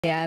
Et à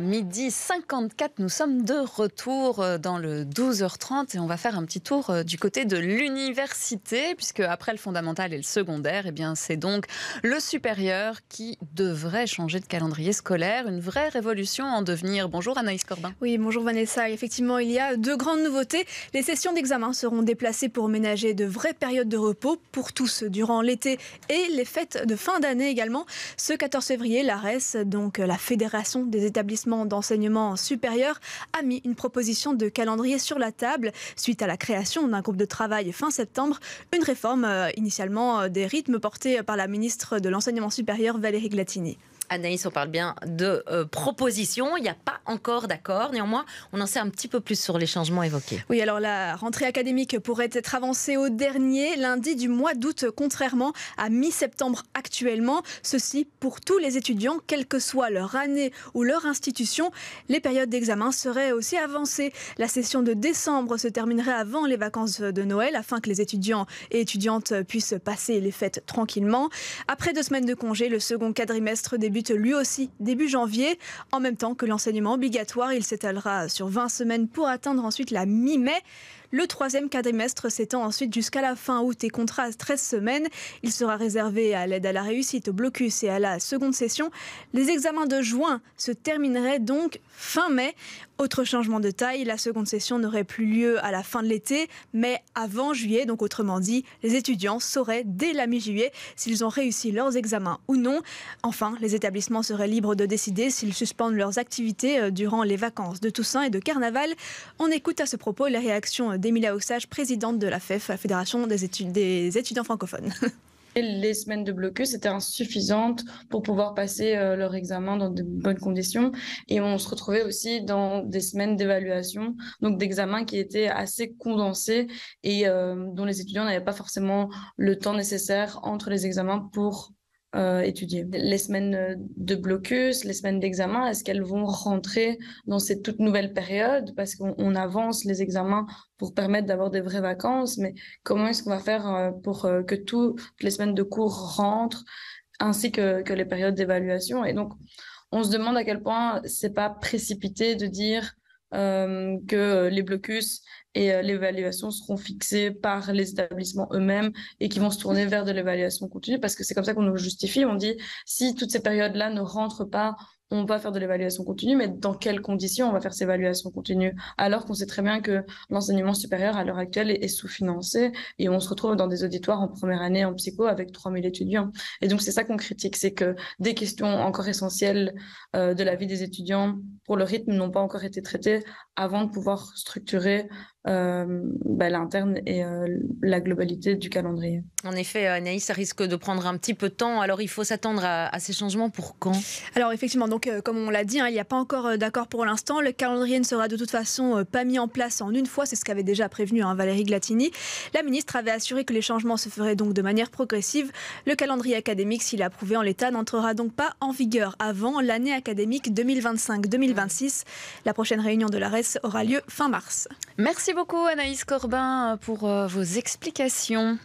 12h54, nous sommes de retour dans le 12h30 et on va faire un petit tour du côté de l'université, puisque après le fondamental et le secondaire, eh bien, c'est donc le supérieur qui devrait changer de calendrier scolaire. Une vraie révolution en devenir. Bonjour Anaïs Corbin. Oui, bonjour Vanessa. Effectivement, il y a deux grandes nouveautés. Les sessions d'examen seront déplacées pour ménager de vraies périodes de repos pour tous durant l'été et les fêtes de fin d'année également. Ce 14 février, l'ARES, donc la Fédération des établissements d'enseignement supérieur, a mis une proposition de calendrier sur la table suite à la création d'un groupe de travail fin septembre. Une réforme initialement des rythmes portée par la ministre de l'Enseignement supérieur Valérie Glatini. Anaïs, on parle bien de propositions. Il n'y a pas encore d'accord. Néanmoins, on en sait un petit peu plus sur les changements évoqués. Oui, alors la rentrée académique pourrait être avancée au dernier lundi du mois d'août, contrairement à mi-septembre actuellement. Ceci pour tous les étudiants, quelle que soit leur année ou leur institution. Les périodes d'examen seraient aussi avancées. La session de décembre se terminerait avant les vacances de Noël, afin que les étudiants et étudiantes puissent passer les fêtes tranquillement. Après 2 semaines de congé, le second quadrimestre débute lui aussi début janvier. En même temps que l'enseignement obligatoire, il s'étalera sur 20 semaines pour atteindre ensuite la mi-mai. Le 3e quadrimestre s'étend ensuite jusqu'à la fin août et comptera 13 semaines. Il sera réservé à l'aide à la réussite, au blocus et à la seconde session. Les examens de juin se termineraient donc fin mai. Autre changement de taille, la seconde session n'aurait plus lieu à la fin de l'été, mais avant juillet. Donc autrement dit, les étudiants sauraient dès la mi-juillet s'ils ont réussi leurs examens ou non. Enfin, les établissements seraient libres de décider s'ils suspendent leurs activités durant les vacances de Toussaint et de Carnaval. On écoute à ce propos les réactions d'Emilia Ossage, présidente de la FEF, la Fédération des étudiants francophones. Les semaines de blocus étaient insuffisantes pour pouvoir passer leur examen dans de bonnes conditions. Et on se retrouvait aussi dans des semaines d'évaluation, donc d'examens qui étaient assez condensés et dont les étudiants n'avaient pas forcément le temps nécessaire entre les examens pour étudier. Les semaines de blocus, les semaines d'examen, est-ce qu'elles vont rentrer dans cette toute nouvelle période? Parce qu'on avance les examens pour permettre d'avoir des vraies vacances, mais comment est-ce qu'on va faire pour que toutes les semaines de cours rentrent, ainsi que les périodes d'évaluation? Et donc, on se demande à quel point c'est pas précipité de dire que les blocus et l'évaluation seront fixés par les établissements eux-mêmes et qui vont se tourner vers de l'évaluation continue, parce que c'est comme ça qu'on nous justifie. On dit, si toutes ces périodes-là ne rentrent pas, on va faire de l'évaluation continue, mais dans quelles conditions on va faire cette évaluation continue? Alors qu'on sait très bien que l'enseignement supérieur à l'heure actuelle est sous-financé et on se retrouve dans des auditoires en première année en psycho avec 3000 étudiants. Et donc c'est ça qu'on critique, c'est que des questions encore essentielles de la vie des étudiants pour le rythme n'ont pas encore été traitées avant de pouvoir structurer l'interne et la globalité du calendrier. En effet, Anaïs, ça risque de prendre un petit peu de temps. Alors, il faut s'attendre à ces changements pour quand? Alors effectivement, donc, comme on l'a dit, il n'y a pas encore d'accord pour l'instant. Le calendrier ne sera de toute façon pas mis en place en une fois. C'est ce qu'avait déjà prévenu Valérie Glatini. La ministre avait assuré que les changements se feraient donc de manière progressive. Le calendrier académique, s'il est approuvé en l'état, n'entrera donc pas en vigueur avant l'année académique 2025-2026. La prochaine réunion de l'ARES aura lieu fin mars. Merci beaucoup Anaïs Corbin pour vos explications.